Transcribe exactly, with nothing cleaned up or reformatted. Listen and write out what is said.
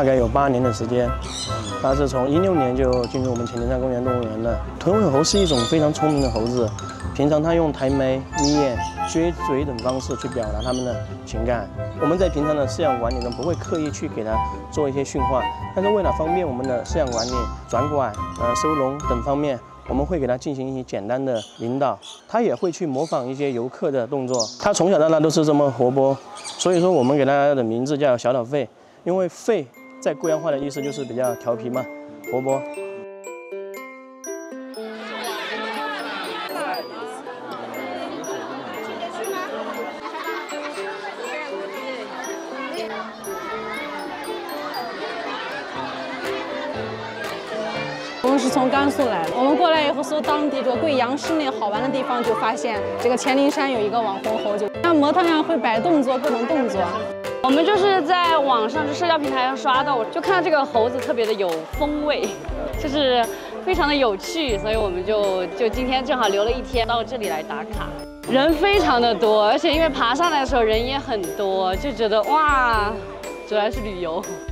大概有八年的时间。它是从一六年就进入我们擎天山公园动物园的。豚尾猴是一种非常聪明的猴子，平常它用抬眉、眯眼、撅嘴等方式去表达它们的情感。我们在平常的饲养管理中不会刻意去给它做一些驯化，但是为了方便我们的饲养管理、转管、呃收笼等方面。 我们会给它进行一些简单的引导，它也会去模仿一些游客的动作。它从小到大都是这么活泼，所以说我们给它的名字叫小岛狒，因为狒在贵阳话的意思就是比较调皮嘛，活泼。 我们是从甘肃来的，我们过来以后搜当地这个贵阳市内好玩的地方，就发现这个乾陵山有一个网红猴，就像模特一样会摆动作，各种动作。 我们就是在网上就社交平台上刷到，我就看到这个猴子特别的有风味，就是非常的有趣，所以我们就就今天正好留了一天到这里来打卡。人非常的多，而且因为爬上来的时候人也很多，就觉得哇，主要是旅游。